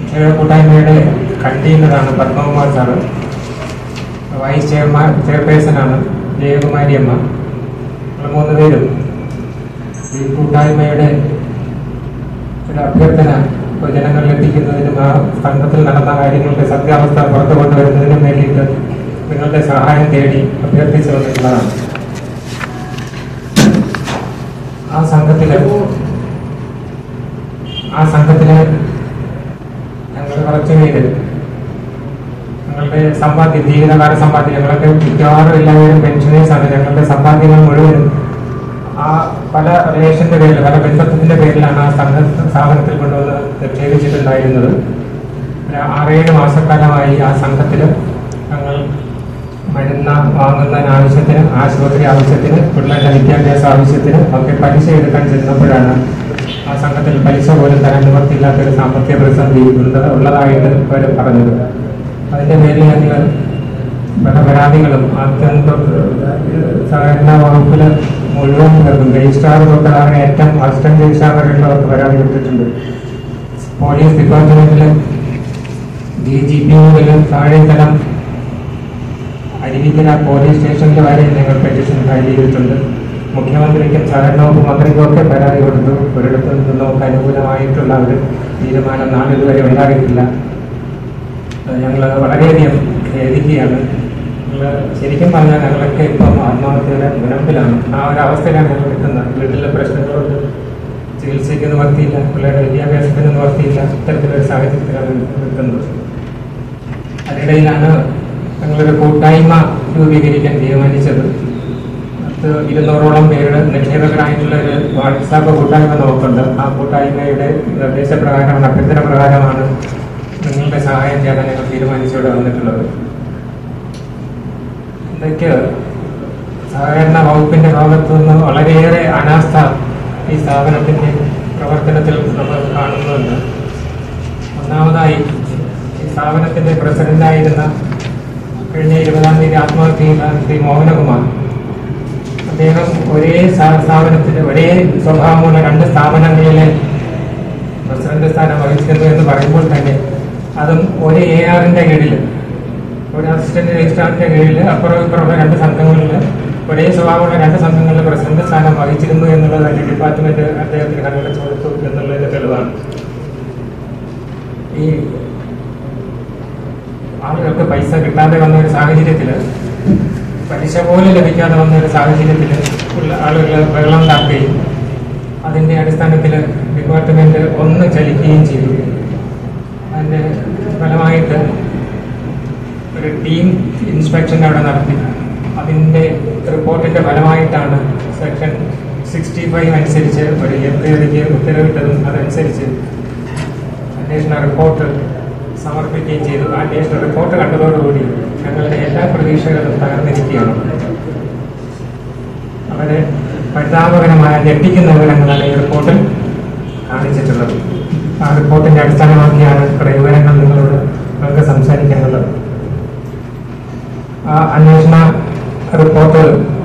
നിക്ഷേപ കൂട്ടായ്മയുടെ കൺവീനറാണ് പത്മകുമാർ സാറ്. വൈസ് ചെയർപേഴ്സണാണ് ജയകുമാരി അമ്മ. നമ്മൾ 3 പേരും ഈ കൂട്ടായ്മയുടെ ഒരു അഭ്യർത്ഥന ജനങ്ങളിൽ എത്തിക്കുന്നതിനും ആ സംഘത്തിൽ നടന്ന കാര്യങ്ങളുടെ സത്യാവസ്ഥ പുറത്തു കൊണ്ടുവരുന്നതിനും വേണ്ടിയിട്ട് നിങ്ങളുടെ സഹായം തേടി അഭ്യർത്ഥിച്ചു വന്നിട്ടുള്ളതാണ്. ആ സംഘത്തില് ഞങ്ങൾ കുറച്ച് പേര് ഞങ്ങളുടെ സമ്പാദ്യം, ജീവിതകാല സമ്പാദ്യം, ഞങ്ങളൊക്കെ മിക്കവാറും എല്ലാവരും പെൻഷനേഴ്സാണ്. ഞങ്ങളുടെ സമ്പാദ്യങ്ങൾ മുഴുവനും ആ പല റിലേഷന്റെ പേരിൽ, പല ബന്ധത്തിന്റെ പേരിലാണ് ആ സ്ഥാപനത്തിൽ കൊണ്ടുവന്ന് നിക്ഷേപിച്ചിട്ടുണ്ടായിരുന്നത്. 6-7 മാസക്കാലമായി ആ സംഘത്തിൽ ഞങ്ങൾ മരുന്ന് വാങ്ങുന്നതിന് ആവശ്യത്തിന്, ആശുപത്രി ആവശ്യത്തിന്, പിള്ളേരുടെ വിദ്യാഭ്യാസ ആവശ്യത്തിന് ഒക്കെ പലിശ എടുക്കാൻ ചെന്നപ്പോഴാണ് ആ സംഘത്തിൽ പലിശ പോലും തരാൻ നിവർത്തിയില്ലാത്തൊരു സാമ്പത്തിക പ്രതിസന്ധി ഉള്ളതായിട്ട് അവർ പറഞ്ഞത്. അതിന്റെ പേരിൽ ഞങ്ങൾ പല പരാതികളും സഹകരണ വകുപ്പിൽ മുഴുവൻ പേർക്കും, രജിസ്ട്രാർ തൊട്ട് ഏറ്റവും അസിസ്റ്റന്റ് രജിസ്ട്രാർ വരെയുള്ളവർക്ക് പരാതി കൊടുത്തിട്ടുണ്ട്. പോലീസ് ഡിപ്പാർട്ട്മെന്റിൽ DGP മുതൽ താഴെ തലം അരുവിക്കര പോലീസ് സ്റ്റേഷനിൽ വരെ ഞങ്ങൾ പെറ്റീഷൻ ഫയൽ ചെയ്തിട്ടുണ്ട്. മുഖ്യമന്ത്രിക്കും സഹകരണ വകുപ്പ് മന്ത്രിക്കും ഒക്കെ പരാതി കൊടുത്തു. ഒരിടത്തു നിന്ന് നമുക്ക് അനുകൂലമായിട്ടുള്ള ഒരു തീരുമാനം നാളിതുവരെ ഉണ്ടായിട്ടില്ല. ഞങ്ങൾ വളരെയധികം ഖേദിക്കുകയാണ്. ശരിക്കും പറഞ്ഞാൽ ഞങ്ങളൊക്കെ ഇപ്പം ആത്മഹത്യയുടെ മുനമ്പിലാണ്. ആ ഒരു അവസ്ഥയിലാണ് ഞങ്ങൾ നിൽക്കുന്നത്. വീട്ടിലെ പ്രശ്നങ്ങളുണ്ട്, ചികിത്സയ്ക്ക് നിവർത്തിയില്ല, പിള്ളേരുടെ വിദ്യാഭ്യാസത്തിന് നിവർത്തിയില്ല. ഇത്തരത്തിലൊരു സാഹചര്യത്തിലാണ് നിൽക്കുന്നത്. അതിനിടയിലാണ് ഞങ്ങളൊരു കൂട്ടായ്മ രൂപീകരിക്കാൻ തീരുമാനിച്ചത്. 200ഓളം പേരുടെ നിക്ഷേപകരായിട്ടുള്ള ഒരു വാട്സാപ്പ് കൂട്ടായ്മ നോക്കുന്നുണ്ട്. ആ കൂട്ടായ്മയുടെ നിർദ്ദേശപ്രകാരമാണ്, അഭ്യർത്ഥന പ്രകാരമാണ് നിങ്ങളുടെ സഹായം ചെയ്യാൻ ഞങ്ങൾ തീരുമാനിച്ചിവിടെ വന്നിട്ടുള്ളത്. ഇതൊക്കെ സഹകരണ വകുപ്പിന്റെ ഭാഗത്തു നിന്ന് വളരെയേറെ അനാസ്ഥ ഈ സ്ഥാപനത്തിന്റെ പ്രവർത്തനത്തിൽ നമ്മൾ കാണുന്നുണ്ട്. ഒന്നാമതായി ഈ സ്ഥാപനത്തിന്റെ പ്രസിഡന്റായിരുന്ന കഴിഞ്ഞ 20-ാം തീയതി ആത്മഹത്യ ചെയ്ത ശ്രീ മോഹനകുമാർ, അദ്ദേഹം ഒരേ സ്ഥാപനത്തിന്, ഒരേ സ്വഭാവമുള്ള 2 സ്ഥാപനങ്ങളിലെ പ്രസിഡന്റ് സ്ഥാനം വഹിച്ചിരുന്നു എന്ന് പറയുമ്പോൾ തന്നെ അതും ഒരു ARന്റെ കീഴിൽ, ഒരു അസിസ്റ്റന്റ് രജിസ്ട്രാറിന്റെ കീഴിൽ അപ്പുറം ഇപ്പുറമുള്ള 2 സംഘങ്ങളിൽ, ഒരേ സ്വഭാവമുള്ള 2 സംഘങ്ങളിൽ പ്രസിഡന്റ് സ്ഥാനം വഹിച്ചിരുന്നു എന്നുള്ളത് തന്നെ ഡിപ്പാർട്ട്മെന്റ് അദ്ദേഹത്തിന് കണ്ടുപിടിച്ചു കൊടുത്തു എന്നുള്ളതിന്റെ തെളിവാണ്. ഈ ആളുകൾക്ക് പൈസ കിട്ടാതെ വന്ന ഒരു സാഹചര്യത്തിൽ, പലിശ പോലും ലഭിക്കാതെ വന്ന ഒരു സാഹചര്യത്തിൽ ആളുകൾ വെള്ളം താക്കുകയും അതിന്റെ അടിസ്ഥാനത്തിൽ ഡിപ്പാർട്ട്മെന്റ് ഒന്ന് ചലിക്കുകയും ചെയ്തു. അതിന്റെ ഫലമായിട്ട് ഒരു ടീം ഇൻസ്പെക്ഷൻ അവിടെ നടത്തി. അതിന്റെ റിപ്പോർട്ടിന്റെ ഫലമായിട്ടാണ് സെക്ഷൻ 65 അനുസരിച്ച് ഒരു എഫ്ഐആർക്ക് ഉത്തരവിട്ടതും അതനുസരിച്ച് അന്വേഷണ റിപ്പോർട്ട് സമർപ്പിക്കുകയും ചെയ്തു. അന്വേഷണ റിപ്പോർട്ട് കണ്ടതോടുകൂടി ഞങ്ങളുടെ എല്ലാ പ്രതീക്ഷകളും തകർന്നിരിക്കുകയാണ്. അവരെ പരിതാപകരമായ ഞെട്ടിക്കുന്ന വിവരങ്ങളാണ് ഈ റിപ്പോർട്ടിൽ കാണിച്ചിട്ടുള്ളത്. ആ റിപ്പോർട്ടിന്റെ അടിസ്ഥാനമാക്കിയാണ് ഇവിടെ വിവരങ്ങൾ നിങ്ങളോട് നമുക്ക് സംസാരിക്കേണ്ടത്. ആ അന്വേഷണ റിപ്പോർട്ട്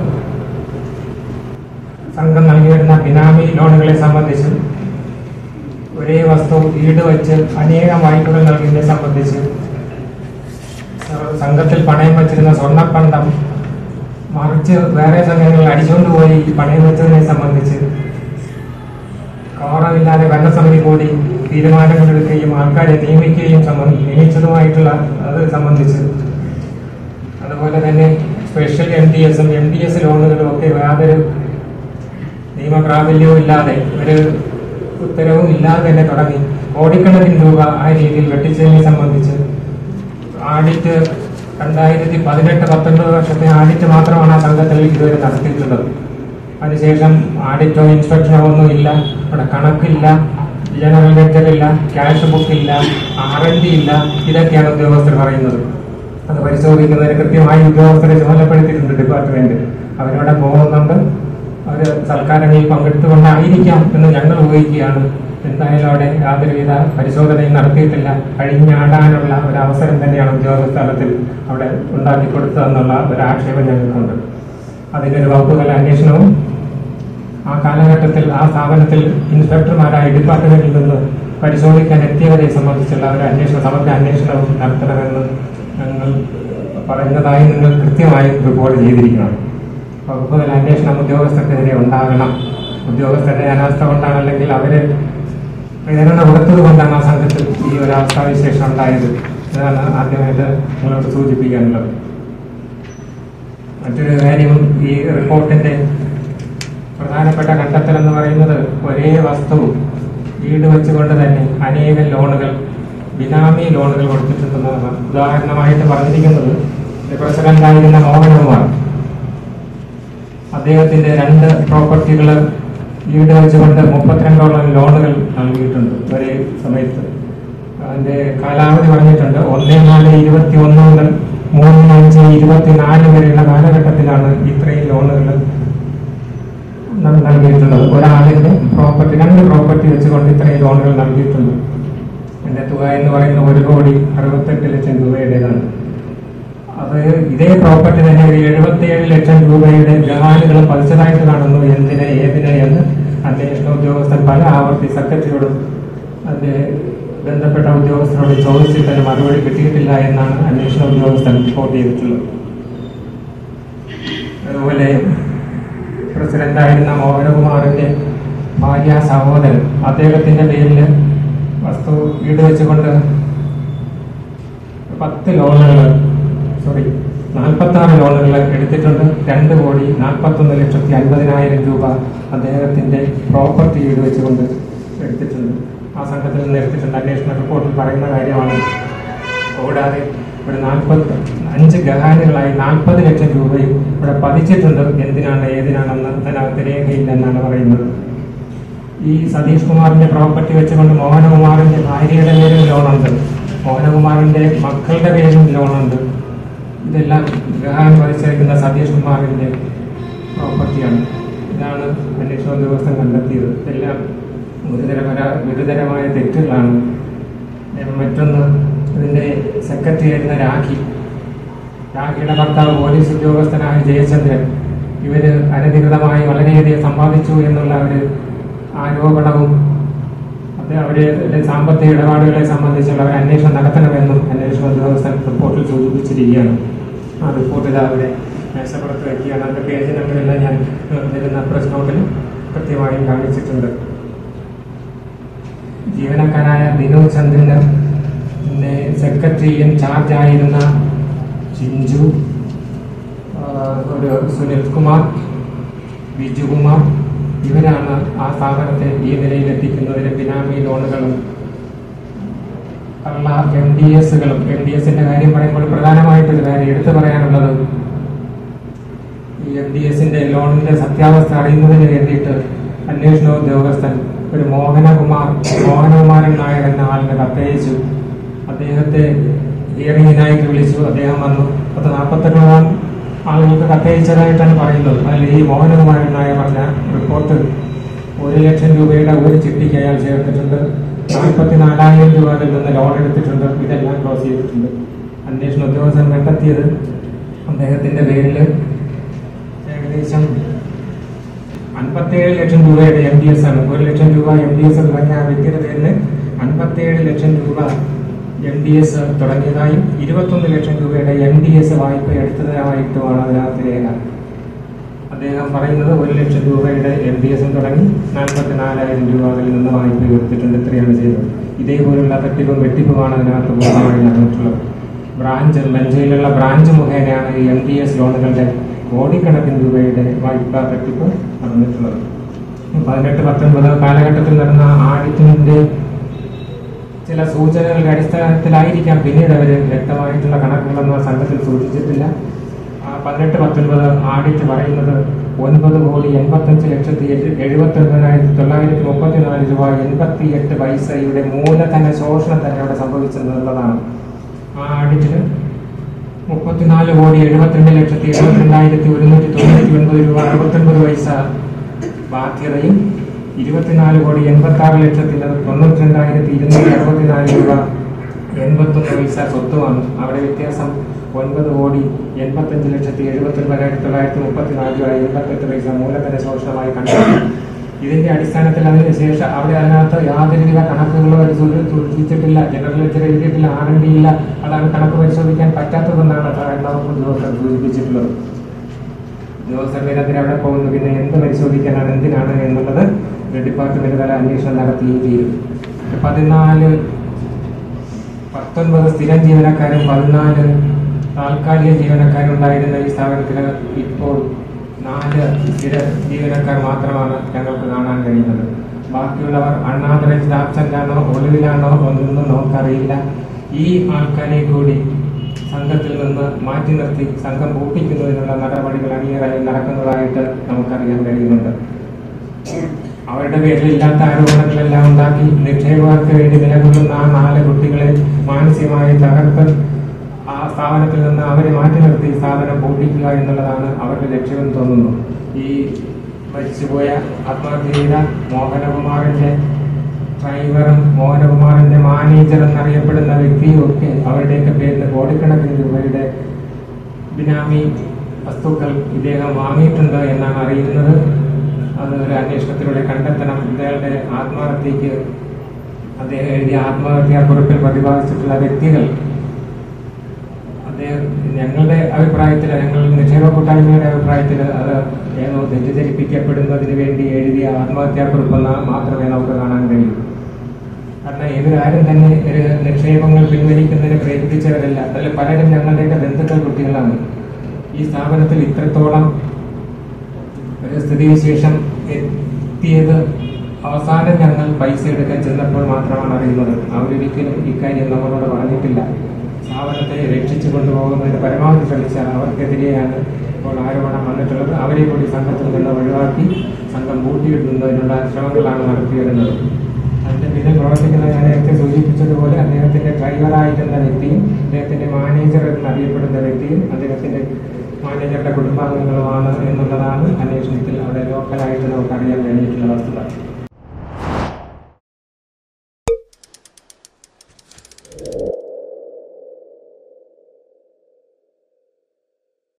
സംഘം നൽകിവരുന്ന ബിനാമി ലോണുകളെ സംബന്ധിച്ച്, ഒരേ വസ്തു ഈട് വെച്ച് അനേകം വായ്പകൾ നൽകിയതിനെ സംബന്ധിച്ച്, സംഘത്തിൽ പണയം വച്ചിരുന്ന സ്വർണ്ണപ്പണ്ടം മറിച്ച് വേറെ സംഘങ്ങൾ അടിച്ചുകൊണ്ടുപോയി പണയം വെച്ചതിനെ സംബന്ധിച്ച്, കോറമില്ലാതെ ഭരണസമിതി കൂടി തീരുമാനങ്ങളെടുക്കുകയും ആൾക്കാരെ നിയമിച്ചതുമായിട്ടുള്ള അത് സംബന്ധിച്ച്, അതുപോലെ തന്നെ സ്പെഷ്യൽ MDSഉം MDS ലോണുകളും ഒക്കെ യാതൊരു നിയമപ്രാബല്യവും ഇല്ലാതെ, ഒരു ഉത്തരവും ഇല്ലാതെ തന്നെ തുടങ്ങി കോടിക്കണക്കിന് രൂപ ആ രീതിയിൽ വെട്ടിച്ചതിനെ സംബന്ധിച്ച് ആഡിറ്റ് 2018-19 വർഷത്തെ ആഡിറ്റ് മാത്രമാണ് ആ സംഘത്തിൽ ഇതുവരെ നടത്തിയിട്ടുള്ളത്. അതിനുശേഷം ആഡിറ്റോ ഇൻസ്പെക്ഷനോ ഒന്നും ഇല്ല. അവിടെ കണക്കില്ല, ജനറൽ ലെഡ്ജറില്ല, ക്യാഷ് ബുക്കില്ല, R&D ഇല്ല. ഇതൊക്കെയാണ് ഉദ്യോഗസ്ഥർ പറയുന്നത്. അത് പരിശോധിക്കുന്നതിന് കൃത്യമായി ഉദ്യോഗസ്ഥരെ ചുമതലപ്പെടുത്തിയിട്ടുണ്ട് ഡിപ്പാർട്ട്മെന്റ്. അവരവിടെ പോകുന്നുണ്ട്. അവർ സൽക്കാരങ്ങളിൽ പങ്കെടുത്തുകൊണ്ടായിരിക്കാം എന്ന് ഞങ്ങൾ ഊഹിക്കുകയാണ്. എന്തായാലും അവിടെ യാതൊരുവിധ പരിശോധനയും നടത്തിയിട്ടില്ല. കഴിഞ്ഞാടാനുള്ള ഒരു അവസരം തന്നെയാണ് ഉദ്യോഗസ്ഥ തലത്തിൽ അവിടെ ഉണ്ടാക്കി കൊടുത്തതെന്നുള്ള ഒരു ആക്ഷേപം ഞങ്ങൾക്കുണ്ട്. അതിനൊരു വകുപ്പുതല അന്വേഷണവും ആ കാലഘട്ടത്തിൽ ആ സ്ഥാപനത്തിൽ ഇൻസ്പെക്ടർമാരായ ഡിപ്പാർട്ട്മെന്റിൽ നിന്ന് പരിശോധിക്കാൻ എത്തിയവരെ സംബന്ധിച്ചുള്ള ഒരു സമഗ്ര അന്വേഷണവും നടത്തണമെന്ന് ഞങ്ങൾ പറയുന്നതായി നിങ്ങൾ കൃത്യമായി റിപ്പോർട്ട് ചെയ്തിരിക്കണം. വകുപ്പ് തല അന്വേഷണം ഉദ്യോഗസ്ഥർക്കെതിരെ ഉണ്ടാകണം. ഉദ്യോഗസ്ഥരുടെ അനാസ്ഥ കൊണ്ടാണ്, അല്ലെങ്കിൽ അവര് പ്രേരണ കൊടുത്തത് കൊണ്ടാണ് ആ സംഘത്തിൽ ഈ ഒരു അവസ്ഥാവിശേഷം ഉണ്ടായത്. ഇതാണ് ആദ്യമായിട്ട് നിങ്ങളോട് സൂചിപ്പിക്കാനുള്ളത്. മറ്റൊരു കാര്യം, ഈ റിപ്പോർട്ടിന്റെ പ്രധാനപ്പെട്ട കണ്ടെത്തൽ എന്ന് പറയുന്നത് ഒരേ വസ്തു വീട് വെച്ചുകൊണ്ട് തന്നെ അനേകം ലോണുകൾ, ബിനാമി ലോണുകൾ കൊടുത്തിട്ടുണ്ടെന്നാണ്. ഉദാഹരണമായിട്ട് പറഞ്ഞിരിക്കുന്നത് പ്രസിഡന്റായിരുന്ന മോഹൻകുമാർ, അദ്ദേഹത്തിന്റെ 2 പ്രോപ്പർട്ടികൾ വീട് വെച്ചുകൊണ്ട് 32ഓളം ലോണുകൾ നൽകിയിട്ടുണ്ട് ഒരേ സമയത്ത്. അതിന്റെ കാലാവധി പറഞ്ഞിട്ടുണ്ട് 1/4/21 മുതൽ 3/5/24 വരെയുള്ള കാലഘട്ടത്തിലാണ് ഇത്രയും ലോണുകൾ നൽകിയിട്ടുള്ളത്. ഒരാളിന്റെ പ്രോപ്പർട്ടി, 2 പ്രോപ്പർട്ടി വെച്ചുകൊണ്ട് ഇത്രയും ലോണുകൾ നൽകിയിട്ടുണ്ട്. അതിന്റെ തുക എന്ന് പറയുന്നത് 1,68 ലക്ഷം രൂപയുടേതാണ്. അത് ഇതേ പ്രോപ്പർട്ടി തന്നെ ഒരു 77 ലക്ഷം രൂപയുടെ ജഹാനുകൾ പതിച്ചതായിട്ട് കാണുന്നു. എന്തിന്, ഏതിന് എന്ന് അന്വേഷണ ഉദ്യോഗസ്ഥൻ പല ആവർത്തി സെക്രട്ടറിയോടും അതിന്റെ ബന്ധപ്പെട്ട ഉദ്യോഗസ്ഥരോട് ചോദിച്ചിട്ട് മറുപടി കിട്ടിയിട്ടില്ല എന്നാണ് അന്വേഷണ ഉദ്യോഗസ്ഥൻ റിപ്പോർട്ട് ചെയ്തിട്ടുള്ളത്. അതുപോലെ പ്രസിഡന്റായിരുന്ന മോഹനകുമാറിന്റെ ഭാര്യ സഹോദരൻ, അദ്ദേഹത്തിന്റെ പേരിൽ വസ്തു വീട് വെച്ചുകൊണ്ട് 46 ലോണുകൾ എടുത്തിട്ടുണ്ട്. 2,41,50,000 രൂപ അദ്ദേഹത്തിന്റെ പ്രോപ്പർട്ടി വീട് വെച്ചുകൊണ്ട് എടുത്തിട്ടുണ്ട്. ആ സംഘത്തിൽ നിന്ന് എടുത്തിട്ടുണ്ട്. അന്വേഷണ റിപ്പോർട്ടിൽ പറയുന്ന കാര്യമാണ്. കൂടാതെ ഇവിടെ 45 ഗഹാനുകളായി 40 ലക്ഷം രൂപയും ഇവിടെ പതിച്ചിട്ടുണ്ട്. എന്തിനാണ്, ഏതിനാണെന്ന് അതിനകത്ത് രേഖയില്ലെന്നാണ് പറയുന്നത്. ഈ സതീഷ് കുമാറിന്റെ പ്രോപ്പർട്ടി വെച്ചുകൊണ്ട് മോഹനകുമാറിന്റെ ഭാര്യയുടെ പേരിൽ ലോണുണ്ട്, മോഹനകുമാറിന്റെ മക്കളുടെ പേരിലും ലോണുണ്ട്. ഇതെല്ലാം ഗഹാൻ പതിച്ചേക്കുന്ന സതീഷ് കുമാറിന്റെ പ്രോപ്പർട്ടിയാണ്. ഇതാണ് അന്വേഷണ ഉദ്യോഗസ്ഥൻ കണ്ടെത്തിയത്. ഇതെല്ലാം ഗുരുതരമായ തെറ്റുകളാണ്. മറ്റൊന്ന്, ഇതിന്റെ സെക്രട്ടറി ആയിരുന്ന രാഖിയുടെ ഭർത്താവ് പോലീസ് ഉദ്യോഗസ്ഥനായ ജയചന്ദ്രൻ, ഇവര് അനധികൃതമായി വളരെയധികം സമ്പാദിച്ചു എന്നുള്ള ഒരു ആരോപണവും അവരുടെ സാമ്പത്തിക ഇടപാടുകളെ സംബന്ധിച്ചുള്ള ഒരു അന്വേഷണം നടത്തണമെന്നും അന്വേഷണ ഉദ്യോഗസ്ഥൻ റിപ്പോർട്ടിൽ സൂചിപ്പിച്ചിരിക്കുകയാണ്. ആ റിപ്പോർട്ടിൽ അവിടെ മേശപ്പുറത്ത് വയ്ക്കുകയാണ്. അതിന്റെ പേജ് നമ്പറെല്ലാം ഞാൻ തരുന്ന പ്രസ് നോട്ടിൽ കൃത്യമായും കാണിച്ചിട്ടുണ്ട്. ജീവനക്കാരായ വിനോദ് ചന്ദ്രന്, പിന്നെ സെക്രട്ടറി ഇൻചാർജ് ആയിരുന്ന ചിഞ്ചു, ഒരു സുനിൽ കുമാർ, ബിജുകുമാർ, ഇവരാണ് ആ സ്ഥാപനത്തെ ഈ നിലയിലെത്തിക്കുന്നതിന് ബിനാമി ലോണുകളും കള്ള MDSകളും. MDSന്റെ കാര്യം പറയുമ്പോൾ പ്രധാനമായിട്ടൊരു കാര്യം എടുത്തു പറയാനുള്ളത്, ഈ MDSന്റെ ലോണിന്റെ സത്യാവസ്ഥ അറിയുന്നതിന് വേണ്ടിയിട്ട് അന്വേഷണ ഉദ്യോഗസ്ഥൻ ഒരു മോഹനകുമാരൻ നായർ എന്ന ആളിനെ കത്തയച്ചു. അദ്ദേഹത്തെ ഹിയറിംഗിനായിട്ട് വിളിച്ചു. അദ്ദേഹം വന്നു. 48 ആളുകൾക്ക് കത്തയച്ചതായിട്ടാണ് പറയുന്നത്. അതിൽ ഈ മോഹനകുമാരൻ നായർ പറഞ്ഞ റിപ്പോർട്ട് 1 ലക്ഷം രൂപയുടെ ഒരു ചിട്ടിക്ക് അയാൾ ചേർത്തിട്ടുണ്ട്. 44,000 രൂപ അതിൽ നിന്ന് ലോൺ എടുത്തിട്ടുണ്ട്. ഇതെല്ലാം ക്ലോസ് ചെയ്തിട്ടുണ്ട്. അന്വേഷണ ഉദ്യോഗസ്ഥൻ കണ്ടെത്തിയത് അദ്ദേഹത്തിന്റെ പേരിൽ ഏകദേശം 57 ലക്ഷം രൂപയുടെ MDS ആണ്. 1 ലക്ഷം രൂപ MDS തുടങ്ങിയ ആ വ്യക്തിയുടെ പേരിൽ 57 ലക്ഷം രൂപ MDS തുടങ്ങിയതായും 21 ലക്ഷം രൂപയുടെ MDS വായ്പ എടുത്തതായിട്ടുമാണ് അതിനകത്ത് രേഖ. അദ്ദേഹം പറയുന്നത് 1 ലക്ഷം രൂപയുടെ MDS തുടങ്ങി 44,000 രൂപ അതിൽ നിന്ന് വായ്പ എടുത്തിട്ടുണ്ട്. ഇത്രയാണ് ചെയ്തത്. ഇതേപോലുള്ള തട്ടിപ്പും വെട്ടിപ്പുമാണ് അതിനകത്ത് പൂർണ്ണമായി നടന്നിട്ടുള്ളത്. ലഞ്ചയിലുള്ള ബ്രാഞ്ച് മുഖേനയാണ് ഈ MDS ലോണുകളുടെ കോടിക്കണക്കിന് രൂപയുടെ വായ്പാ തട്ടിപ്പ് നടന്നിട്ടുള്ളത്. 18-19 കാലഘട്ടത്തിൽ നടന്ന ആഡിറ്റിന്റെ ചില സൂചനകളുടെ അടിസ്ഥാനത്തിലായിരിക്കാം പിന്നീട് അവർ വ്യക്തമായിട്ടുള്ള കണക്കുകളൊന്നും സംഘത്തിൽ സൂക്ഷിച്ചിട്ടില്ല. 18-19 ആഡിറ്റ് പറയുന്നത് 9,85,79,934 രൂപ 88 പൈസയുടെ മൂലധന ശോഷണം തന്നെ അവിടെ സംഭവിച്ചെന്നുള്ളതാണ്. ആ ആഡിറ്റിന് 34,72,72,199 രൂപ 69 പൈസ ബാധ്യതയും 24,86,92,264 രൂപ 81 പൈസ സ്വത്തുമാണ്. അവിടെ വ്യത്യാസം 9,85,79,934 രൂപ 88 പൈസ മൂലധന ശോഷണമായി കണ്ടെത്തി. ഇതിന്റെ അടിസ്ഥാനത്തിൽ അതിനുശേഷം അവിടെ അതിനകത്ത് യാതൊരുവിധ കണക്കുകളോ സൂക്ഷിച്ചിട്ടില്ല, ജനറൽ ലെഡ്ജർ എഴുതിയിട്ടില്ല, R&D ഇല്ല. അതാണ് കണക്ക് പരിശോധിക്കാൻ പറ്റാത്തതെന്നാണ് സഹകരണ വകുപ്പ് ഉദ്യോഗസ്ഥർ സൂചിപ്പിച്ചിട്ടുള്ളത്. ഉദ്യോഗസ്ഥർ നിരന്തരം അവിടെ പോകുന്നു. പിന്നെ എന്ത് പരിശോധിക്കാനാണ്, എന്തിനാണ് എന്നുള്ളത് ഡിപ്പാർട്ട്മെന്റ് തല അന്വേഷണം നടത്തിയും തീരും. 19 സ്ഥിരം ജീവനക്കാരും 14 താൽക്കാലിക ജീവനക്കാരും ഉണ്ടായിരുന്ന ഈ സ്ഥാപനത്തിൽ ഇപ്പോൾ 4 സ്ഥിര ജീവനക്കാർ മാത്രമാണ് ഞങ്ങൾക്ക് കാണാൻ കഴിയുന്നത്. ബാക്കിയുള്ളവർ അൺആതറൈസ്ഡ് ആബ്സെന്റ് ആണോ, ഒളിവിലാണോ ഒന്നും നമുക്കറിയില്ല. ഈ ആൾക്കാരെ കൂടി സംഘത്തിൽ നിന്ന് മാറ്റി നിർത്തി സംഘം പൂട്ടിക്കുന്നതിനുള്ള നടപടികൾ അണിയറായി നടക്കുന്നതായിട്ട് നമുക്കറിയാൻ കഴിയുന്നുണ്ട്. അവരുടെ പേരിൽ ഇല്ലാത്ത ആരോപണങ്ങളെല്ലാം ഉണ്ടാക്കി നിക്ഷേപകർക്ക് വേണ്ടി നിലകൊള്ളുന്ന ആ 4 കുട്ടികളെ മാനസികമായി തകർത്ത് ആ സ്ഥാപനത്തിൽ നിന്ന് അവരെ മാറ്റി നിർത്തി സ്ഥാപനം പൂട്ടിക്കുക എന്നുള്ളതാണ് അവരുടെ ലക്ഷ്യമെന്ന് തോന്നുന്നു. ഈ മരിച്ചുപോയ ആത്മഹത്യ ചെയ്ത മോഹനകുമാറിന്റെ ഡ്രൈവറും മോഹനകുമാറിന്റെ മാനേജർ എന്നറിയപ്പെടുന്ന വ്യക്തിയും ഒക്കെ അവരുടെയൊക്കെ പേരിൽ കോടിക്കണക്കിന് രൂപയുടെ ബിനാമി വസ്തുക്കൾ ഇദ്ദേഹം വാങ്ങിയിട്ടുണ്ട് എന്നാണ് അറിയുന്നത്. അത് ഒരു അന്വേഷണത്തിലൂടെ കണ്ടെത്തണം. ഇയാളുടെ ആത്മഹത്യക്ക് അദ്ദേഹം എഴുതിയ ആത്മഹത്യാ കുറിപ്പിൽ പ്രതിപാദിച്ചിട്ടുള്ള വ്യക്തികൾ അദ്ദേഹം ഞങ്ങളുടെ അഭിപ്രായത്തിൽ, ഞങ്ങൾ നിക്ഷേപ കൂട്ടായ്മയുടെ അഭിപ്രായത്തിൽ അത് ഏതോ തെറ്റിദ്ധരിപ്പിക്കപ്പെടുന്നതിന് വേണ്ടി എഴുതിയ ആത്മഹത്യാ കുറിപ്പെന്ന് മാത്രമേ നമുക്ക് കാണാൻ കഴിയൂ. കാരണം ഇവരാരും തന്നെ ഒരു നിക്ഷേപങ്ങൾ പിൻവലിക്കുന്നതിന് പ്രേരിപ്പിച്ചവരല്ല. അതിൽ പലരും ഞങ്ങളുടെയൊക്കെ ബന്ധുക്കൾ കുട്ടികളാണ്. ഈ സ്ഥാപനത്തിൽ ഇത്രത്തോളം ഒരു സ്ഥിതിവിശേഷം എത്തിയത് അവസാനം ഞങ്ങൾ പൈസ എടുക്കാൻ ചെന്നപ്പോൾ മാത്രമാണ് അറിയുന്നത്. അവരൊരിക്കലും ഇക്കാര്യം നമ്മളോട് പറഞ്ഞിട്ടില്ല. സ്ഥാപനത്തെ രക്ഷിച്ചു കൊണ്ടുപോകുന്നതിന് പരമാവധി ശ്രമിച്ച അവർക്കെതിരെയാണ് ഇപ്പോൾ ആരോപണം വന്നിട്ടുള്ളത്. അവരെ കൂടി സംഘത്തിൽ നിന്ന് ഒഴിവാക്കി സംഘം പൂട്ടിയിടുന്നതിനുള്ള ശ്രമങ്ങളാണ് നടത്തി വരുന്നത്. അതിന്റെ പിന്നിൽ പ്രവർത്തിക്കുന്ന ഞാൻ നേരത്തെ സൂചിപ്പിച്ചതുപോലെ അദ്ദേഹത്തിന്റെ ഡ്രൈവറായിരുന്ന വ്യക്തിയും അദ്ദേഹത്തിന്റെ മാനേജർ എന്നറിയപ്പെടുന്ന വ്യക്തിയും അദ്ദേഹത്തിന്റെ മാനേജറുടെ കുടുംബാംഗങ്ങളുമാണ് എന്നുള്ളതാണ് അന്വേഷണത്തിൽ അവിടെ ലോക്കലായിട്ട് നമുക്ക് അറിയാൻ കഴിഞ്ഞിട്ടുള്ള വസ്തുത.